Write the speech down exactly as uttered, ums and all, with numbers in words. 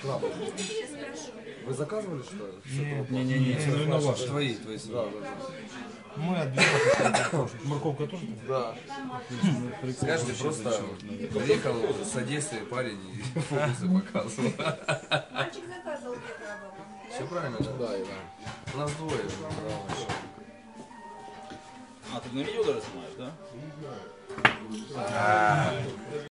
крабов. Вы заказывали что ли? Не-не-не, Ну, ваши. твои, твои. Да, да, да. Мы от двенадцати. Морковка тоже? Да. Скажите, просто приехал с Одессы парень и фокусы показывал. Мальчик заказывал две крабовых. Все правильно, да? Да, Иван. У нас двое. А, ты на видео даже снимаешь, да?